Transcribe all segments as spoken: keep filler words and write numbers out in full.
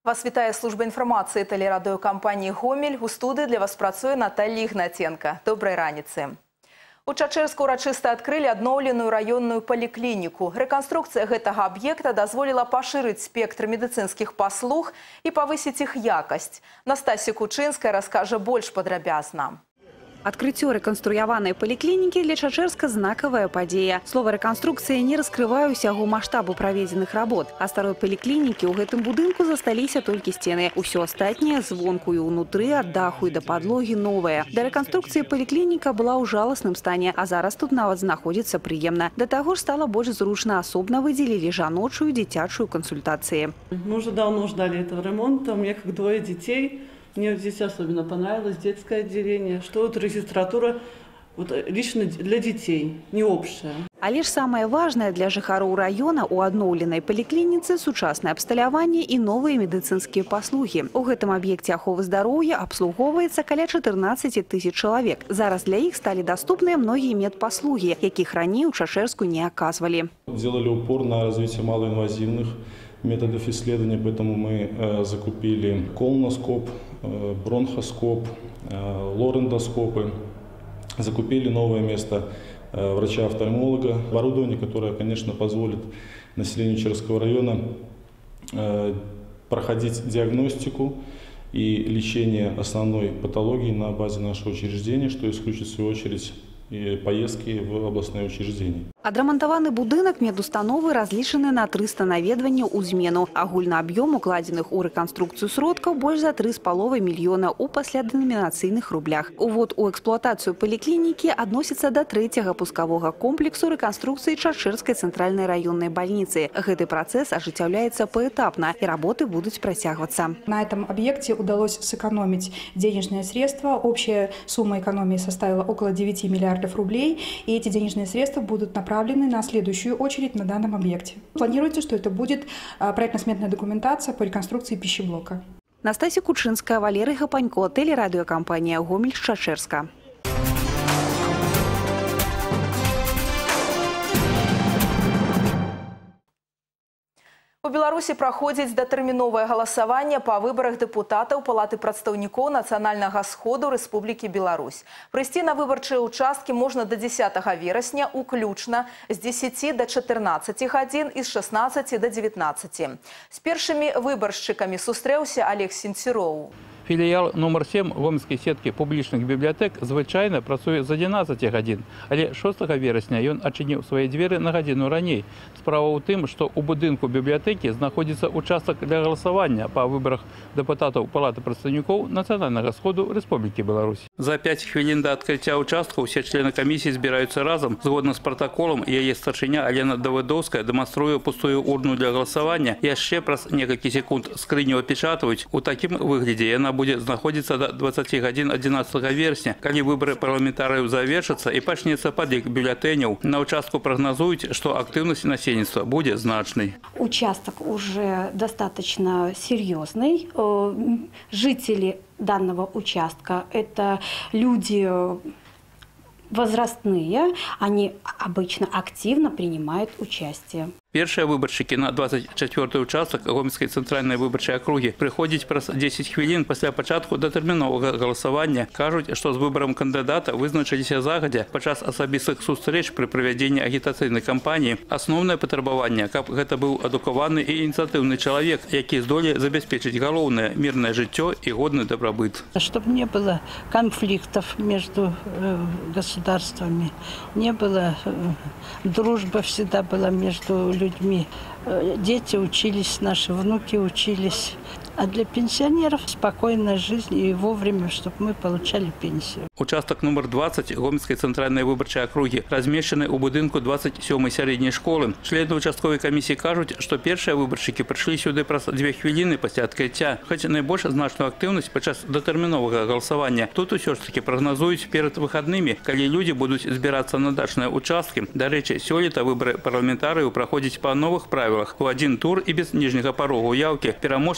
Вас вітае служба інфармацыі тэлерадыёкампаніі «Гомель». У студыі для вас працуе Наталья Ігнатенко. Добрай раніцы. У Чачэрску ўрачыста адкрылі адноўленую раённую паліклініку. Рэканструкцыя гэтага аб'екта дазволіла пашырыць спектр медыцынскіх паслуг і павысіць іх якасць. Настасья Кучынская раскажа больш падрабязна. Открытие реконструяванной поликлиники для Чачэрска знаковая падзея. Слово «реконструкция» не раскрываю усяго масштабу проведенных работ. А старой поликлиники у гэтым будынку засталіся только стены. Усё астатняе звонку и унутры ад даху и до подлоги новое. До реконструкции поликлиника была ў жаласным стане, а зараз тут нават знаходзіцца прыемна. Да таго ж стало больш зручна, асобна выделили жаночую дзіцячую консультации. Мы уже давно ждали этого ремонта. У меня как двое детей. Мне здесь особенно понравилось детское отделение, что вот регистратура вот, лично для детей, не общая. А лишь самое важное для жыхароў района у адноўленай паліклініцы сучаснае абсталяванне і новыя медыцынскія паслугі. У гэтым аб'екце аховы здароўя абслугоўваецца каля чатырнаццаці тысяч чалавек. Зараз для іх сталі даступныя многія медпаслугі, якіх раней у Чачэрску не аказвалі. Делали упор на развитие малоинвазивных методов исследования, поэтому мы э, закупили колоноскоп, э, бронхоскоп, э, лорендоскопы, закупили новое место э, врача-офтальмолога, оборудование, которое, конечно, позволит населению Чачэрского района э, проходить диагностику и лечение основной патологии на базе нашего учреждения, что исключит в свою очередь и поездки в областное учреждение. Адрамантаваны будынак медустановы разлічаны на трыста наведванняў у змену. Агульны аб'ём укладзеных у рэканструкцыю сродкаў больш за тры з паловай мільёна ў паслядэнамінацыйных рублях. Увод у эксплуатацыю паліклінікі адносіцца да трэцяга пускавога комплексу рэканструкцыі Чачэрскай цэнтральнай раённай бальніцы. Гэты працэс ажыццяўляецца паэтапна, і работы будуць працягвацца. На этом объекте удалось сэкономить денежные средства. Общая сумма экономии составила около девяти миллиардов рублей, и эти денежные средства будут направлены на следующую очередь на данном объекте. Планируется, что это будет проектно-сметная документация по реконструкции пищеблока. Настасья Кучинская, Валерий Гапанько, телерадиокомпания «Гомель», Чачэрска. У Беларусі праходзіць датэрміновае галасаванне па выбарах дэпутатаў Палаты прадстаўнікоў Нацыянальнага сходу Рэспублікі Беларусь. Прыйсці на выбарчыя ўчасткі можна да дзесятага верасня, уключна з дзесяці да чатырнаццаці гадзін і з шаснаццаці да дзевятнаццаці. З першымі выбаршчыкамі сустрэўся Олег Сенціроў. Філіял нумар сем гомельскай сеткі публічных бібліятэк звычайна працуе з адзінаццаці гадзін, але шостага верасня ён адчыніў свае дзверы на гадзіну раней. Справа ў тым, што ў будынку бібліятэкі знаходзіцца участак для галасавання па выбарах дэпутатаў Палаты прадстаўнікоў Нацыянальнага сходу Рэспублікі Беларусь. За пяць хвілін да адкрыцця ўчастка ўсе члены камісіі збіраюцца разам. Згодна з пратаколам, яе старшыня Алена Давыдоўская дэманструе пустую урну для галасавання. Яшчэ праз некалькі секунд скрыню апечатваюць. У такім выглядзе яна будет знаходзіцца до двадцати гадзін адзінаццатага верасня, калі выборы парламентарыяў завершацца і пачнецца падлік бюлетэняў. На участку прогнозуюць, што актыўнасць насельніцтва будзе значнай. Участок уже достаточно серьезный. Жители данного участка – это люди возрастные, они обычно активно принимают участие. Першыя выбаршчыкі на двадцать четвёрты участок Гомельскай цэнтральнай выбарчай акругі прыходзяць праз дзесяць хвілін пасля пачатку датэрміновага галасавання. Кажуць, што з выбарам кандыдата вызначыліся загадзя падчас асабістых сустрэч пры правядзенні агітацыйнай кампаніі. Асноўнае патрабаванне, каб гэта быў адукаваны і ініцыятыўны чалавек, які здолее забяспечыць галоўнае мірнае жыццё і годны дабрабыт. Чтобы не было конфликтов между государствами, не было дружба всегда была между людьми. людьми. Дети учились, наши внуки учились. А для пенсионеров спокойная жизнь и вовремя, чтобы мы получали пенсию. Участок номер двадцать Гомельской центральной выборчей округи размещены у будинку двадцать сёмай средней школы. Члены участковой комиссии кажут, что первые выборщики пришли сюда просто две хвилины после открытия. Хотя наибольшую значную активность подчас датэрміновага голосования тут все ж таки прогнозуют перед выходными, когда люди будут збираться на дачные участки. До речи, сёлета выборы парламентариев проходят по новых правилах. У один тур и без нижнего порога уявки переможцем станет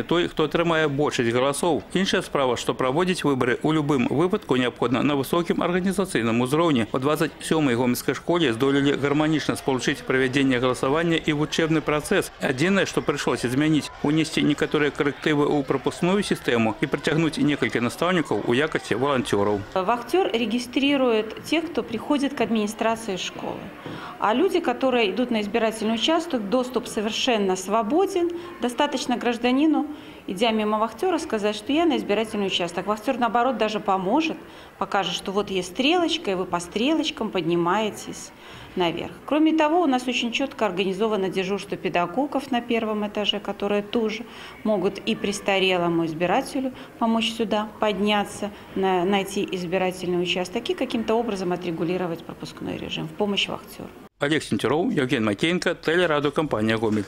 стане той, хто атрымае большасць галасоў. Іншая справа, што праводзіць выбары ў любым выпадку неабходна на высокім арганізацыйным узроўні. У двадцать сёмай гомельскай школе здолелі гарманічна спалучыць правядзенне галасавання і вучэбны працэс. Адзінае, што прыйшлося змяніць, унесці некаторыя карэктывы ў прапускную сістэму і прыцягнуць некалькі настаўнікаў у якасці волонтеров. Вахтер регистрирует тех, кто приходит к администрации школы. А люди, которые идут на избирательный участок, доступ совершенно свободен. Достаточно гражданину, идя мимо вахтера, сказать, что я на избирательный участок. Вахтер, наоборот, даже поможет, покажет, что вот есть стрелочка, и вы по стрелочкам поднимаетесь наверх. Кроме того, у нас очень четко организовано дежурство педагогов на первом этаже, которые тоже могут и престарелому избирателю помочь сюда подняться, найти избирательный участок и каким-то образом отрегулировать пропускной режим в помощь вахтеру. Олег Сентеров, Евген Макеенко, телерадиокомпания «Гомель».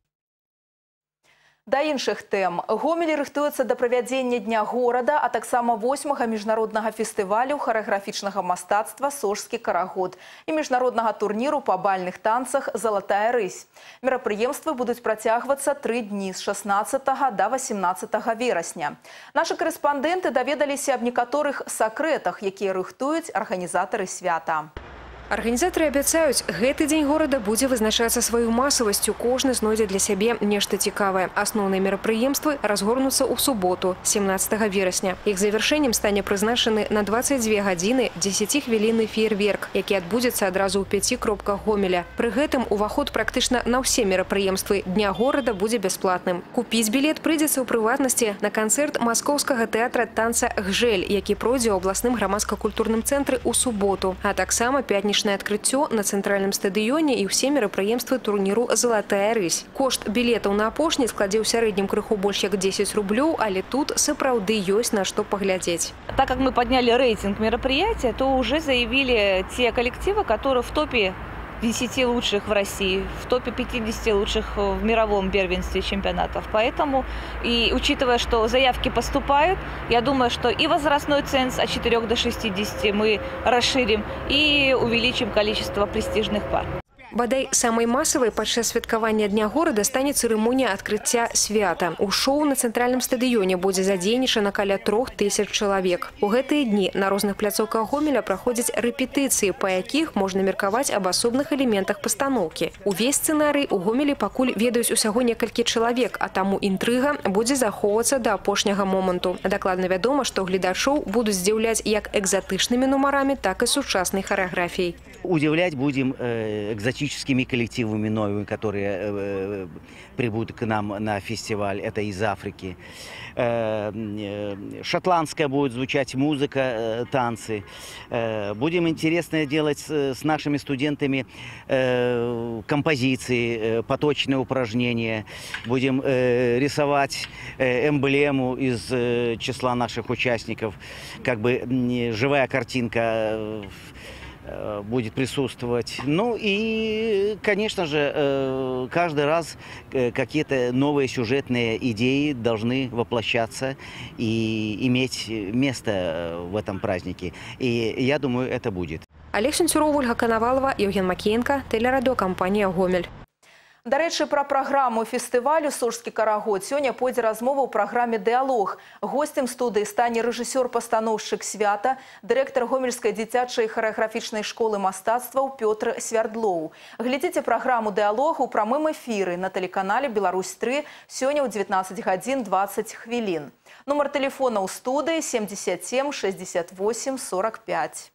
Да іншых тэм. Гомель рыхтуецца да правядзення Дня горада, а таксама восьмага міжнароднага фестывалю харэаграфічнага мастацтва «Сожскі карагод» і міжнароднага турніру па бальных танцах «Залатая рысь». Мерапрыемствы будуць працягвацца тры дні з шаснаццатага да васемнаццатага верасня. Нашы карэспандэнты даведаліся аб некаторых сакрэтах, якія рыхтуюць арганізатары свята. Арганізатары абяцаюць, гэты дзень горада будзе вызначацца сваю масавасцю, кожны знойдзе для сябе нешта цікавае. Асноўныя мерапрыемствы разгорнуцца ў суботу, семнаццатага верасня. Іх завяршэннем стане прызначаны на дваццаць дзве гадзіны дзесяцігвілінны феерверк, які адбудзецца адразу ў пяці кропках Гомеля. Пры гэтым уваход практычна на ўсе мерапрыемствы Дня горада будзе бясплатным. Купіць білет прыйдзецца ў прыватнасці на канцэрт маскоўскага тэатра танца «Гжэль», які пройдзе ў абласным грамадска-культурным цэнтры ў суботу, а таксама пятнічнае адкрыццё на цэнтральным стадыёне і ўсе мерапрыемствы турніру «Залатая рысь». Кошт білетаў на апошні складзе ў сярэднім крыху больш як дзесяць рублёў, але тут сапраўды ёсць на што паглядзець. Так как мы подняли рейтинг мероприятия, то уже заявили те коллективы, которые в топе десяти лучших в России, в топе пятидесяти лучших в мировом первенстве чемпионатов. Поэтому, и учитывая, что заявки поступают, я думаю, что и возрастной ценз от четырёх до шестидесяти мы расширим и увеличим количество престижных пар. Бадай самай масавай падчас святкавання Дня горада стане цырымонія адкрыцця свята. У шоу на цэнтральным стадыёне будзе задзейнічана каля трох тысяч чалавек. У гэтыя дні на розных пляцоўках Гомеля праходзяць рэпетыцыі, па якіх можна меркаваць аб асобных элементах пастаноўкі. Увесь сцэнарый у Гомелі пакуль ведаюць усяго некалькі чалавек, а таму інтрыга будзе захоўвацца да апошняга моманту. Дакладна вядома, што гледачоў будуць здзіўляць як экзатычнымі нумарамі, так і сучаснай харэаграфіяй. Удивлять будем э, экзотическими коллективами новыми, которые э, прибудут к нам на фестиваль. Это из Африки. Э, э, шотландская будет звучать музыка, э, танцы. Э, будем интересно делать с, с нашими студентами э, композиции, э, поточные упражнения. Будем э, рисовать э, эмблему из э, числа наших участников. Как бы э, живая картинка э, будет присутствовать. Ну и, конечно же, каждый раз какие-то новые сюжетные идеи должны воплощаться и иметь место в этом празднике. И я думаю, это будет. Олег Сентеров, Ольга Коновалова, Евген Макеенко, телерадиокомпания «Гомель». Дарэчы, пра праграму фестывалю «Сожскі карагод» сёння пойдзе размова ў праграме «Дыалог». Госцем студыі стане рэжысёр-пастаноўшчык свята, дырэктар Гомельскай дзіцячай харэаграфічнай школы мастацтваў Пётр Свярдлоў. Глядзіце праграму «Дыалог» у прамым эфіры на тэлеканале «Беларусь тры» сёння ў дзевятнаццаць гадзін дваццаць хвілін. Нумар тэлефона ў студыі семьдесят семь шестьдесят восемь сорок пять.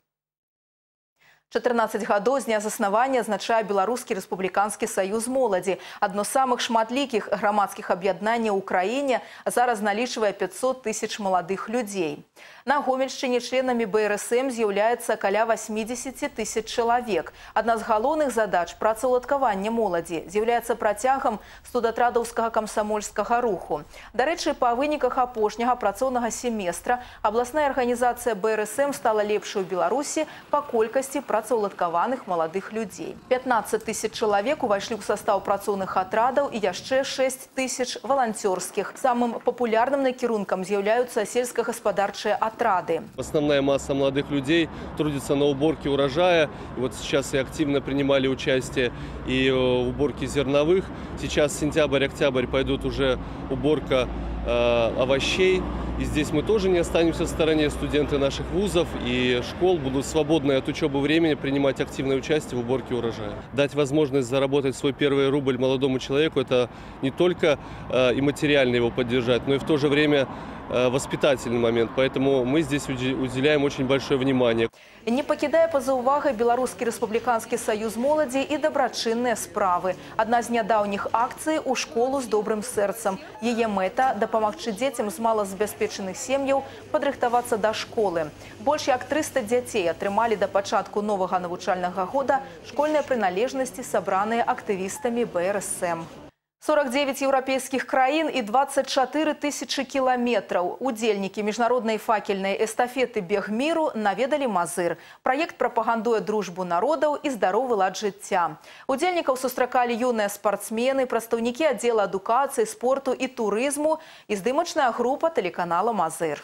чатырнаццаць гадоў з дня заснавання азначае Беларускі рэспубліканскі саюз моладзі. Адно з самых шматлікіх грамадскіх аб'яднанняў у краіне, зараз налічвае пятьсот тысяч маладых людзей. На Гомельшчыне членамі бэ эр эс эм з'яўляецца каля восемьдесят тысяч чалавек. Адна з галоўных задач працаўладкавання моладзі з'яўляецца працягам студатрадаўскага камсамольскага руху. Дарэчы, па выніках апошняга працоўнага семестра абласная арганізацыя бэ эр эс эм стала лепшай у Беларусі па колькасці працоўных працаўладкаваных маладых людзей. пятнадцать тысяч чалавек увайшлі ў састаў працоўных атрадаў і яшчэ шесть тысяч валанцёрскіх. Самым папулярным накірункам з'яўляюцца сельскагаспадарчыя атрады. Основная масса молодых людей трудится на уборке урожая. Вот сейчас и активно принимали участие и в уборке зерновых. Сейчас сентябрь-октябрь пойдут уже уборка э, овощей. И здесь мы тоже не останемся в стороне. Студенты наших вузов и школ будут свободное от учебы времени принимать активное участие в уборке урожая. Дать возможность заработать свой первый рубль молодому человеку – это не только э, и материально его поддержать, но и в то же время э, воспитательный момент. Поэтому мы здесь уделяем очень большое внимание. Не пакідае па-за ўвагай Беларускі рэспубліканскі саюз моладзі і дабрачынныя справы. Адна з нядаўніх акцый у школу з добрым сэрцам. Яе мэта – дапамагчы дзецям з малазабяспечаных сем'яў падрыхтавацца да школы. Больш як трыста дзяцей атрымалі да пачатку новага навучальнага года школьныя прыналежнасці, сабраныя актывістамі бэ эр эс эм. сорок девять еўрапейскіх краін і двадцать чатыры тысячы кіламетраў. Удзельнікі міжнароднай факельнай эстафеты «Бег міру» наведалі Мазыр. Праект прапагандуе дружбу народаў і здаровы лад жыцця. Удзельнікаў сустракалі юныя спартсмены, прадстаўнікі аддзела адукацыі, спорту і турызму і здымачная група тэлеканала «Мазыр».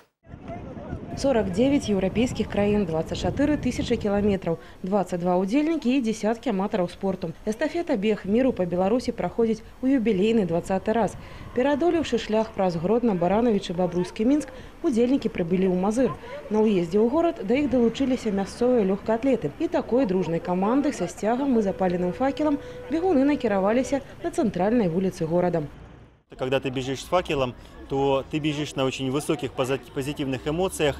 сорок девять еўрапейскіх краін, двадцать чатыры тысячи километров, двадцать два удзельнікі і десятки аматараў спорту. Эстафета «Бег міру» по Беларусі праходзіць у юбілейны двадцаты раз. Пераадолеўшы шлях праз Гродно, Барановича, Бабруйскі, Мінск, удзельнікі прыбылі ў Мазыр. На ўездзе ў горад да іх далучыліся мясцовыя лёгкаатлеты. І такой дружнай камандай са сцягам і запаленым факелам бегуны накіраваліся на цэнтральнай вуліцы горада. Когда ты бежишь с факелом, то ты бежишь на очень высоких позитивных эмоциях,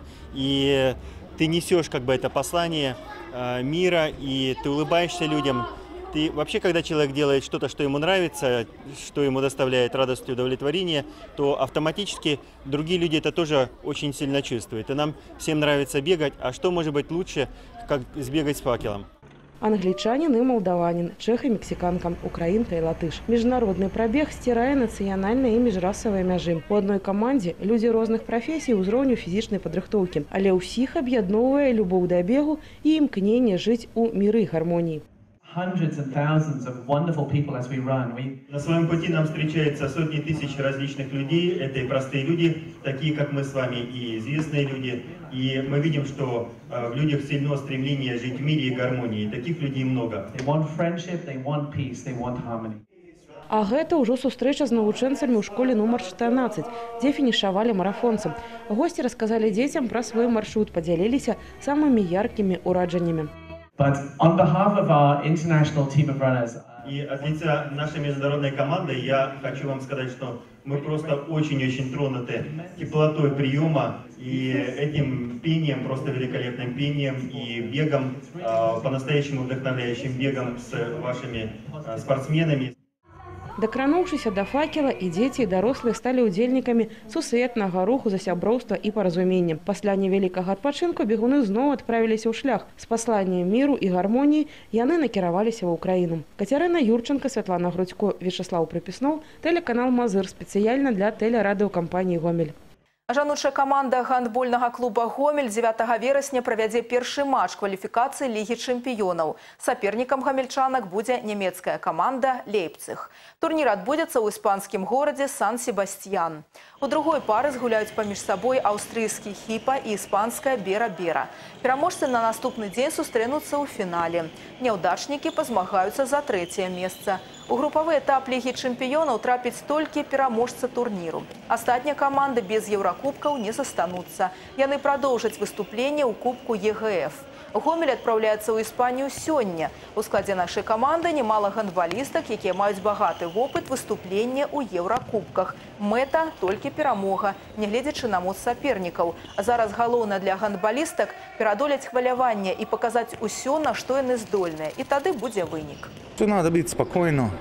и ты несешь как бы это послание э, мира, и ты улыбаешься людям. Ты вообще, когда человек делает что-то, что ему нравится, что ему доставляет радость и удовлетворение, то автоматически другие люди это тоже очень сильно чувствуют. И нам всем нравится бегать, а что может быть лучше, как сбегать с факелом? Англічанін і малдаванін, чэх і мексіканка, украінка і латыш. Міжнародны прабег сцірае нацыянальныя і міжрасавыя мяжы. У адной камандзе людзі розных прафесій ўзроўню фізічнай падрыхтоўкі, але ўсіх аб'ядноўвае любоў да бегу і імкненне жыць у міры і гармоніі. Hundreds and thousands of wonderful people as we run. We... На своем пути нам встречаются сотни тысяч различных людей. Это и простые люди, такие как мы с вами, и известные люди. И мы видим, что э, в людях сильно стремление жить в мире и гармонии. Таких людей много. They want friendship, they want peace, they want harmony. А гэта ўжо сустрэча з навучэнцамі ў школе нумар чатырнаццаць, дзе фінішавалі марафонцы. Госці расказалі дзецям пра свой маршрут, падзяліліся самымі яркімі ўраджаннямі. But on behalf of our international team of runners, и от лица нашей международной команды я хочу вам сказать, что мы просто очень-очень тронуты теплотой приема и этим пением, просто великолепным пением и бегом, по-настоящему вдохновляющим бегом с вашими спортсменами. Дакрануўшыся да факела, і дзеці, і дарослыя сталі ўдзельнікамі сусветнага руху за сяброўства і паразуменне. Пасля невялікага адпачынку бегуны зноў адправіліся ў шлях. З пасланнем міру і гармоніі яны накіраваліся ва ўкраіну. Кацярына Юрченко, Святлана Грудзько, Вячеслав Прыпіснов, тэлеканал «Мазыр» спецыяльна для тэлерадыёкампаніі «Гомель». Жаночая каманда гандбольнага клуба «Гомель» дзевятага верасня правядзе першы матч кваліфікацыі Лігі чэмпіёнаў. Сапернікам гамельчанак будзе нямецкая каманда «Лейпциг». Турнір адбудзецца ў іспанскім горадзе Сан-Себастьян. У другой пары згуляюць паміж сабой аўстрыйскі «Хіпа» і іспанская «Бера-Бера». Пераможцы на наступны дзень сустрэнуцца ў фінале. Няўдачнікі пазмагаюцца за трэцяе месца. У групавы этап Лігі чэмпіёнаў трапіць толькі пераможца турніру. Астатнія каманды без еўракубкаў не застануцца. Яны прадоўжаць выступленне ў кубку е гэ эф. Гомель адпраўляецца ў Іспанію сёння. У складзе нашай каманды немала гандбалістак, якія маюць багаты вопыт выступлення ў еўракубках. Мэта толькі перамога, нягледзячы на моц сапернікаў. А зараз галоўна для гандбалістак пераадолець хваляванне і паказаць усё, на што яны здольныя. І тады будзе вынік. Тут надо быть спокойно,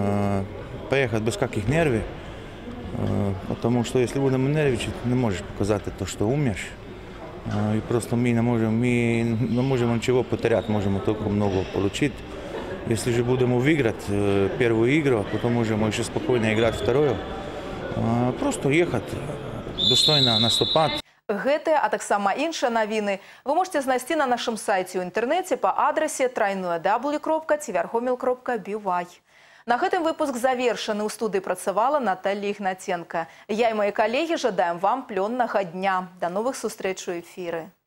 поехать без каких нервов, потому что если будем нервничать, не можешь показать то, что умеешь. И просто мы не можем, мы не можем ничего потерять, можем только много получить. Если же будем выиграть первую игру, а потом можем еще спокойно играть вторую, просто ехать, достойно наступать. Гэтыя, а таксама іншыя навіны вы можете знайсці на нашым сайце ў інтэрнэце па адрасе трайное дабл ю кропка цівяргомел кропка би вай. На гэтым выпуск завершаны. У студыі працавала Наталья Ігнаценка. Я і мае калегі жадаем вам плённага дня. До новых сустрэч у эфіры.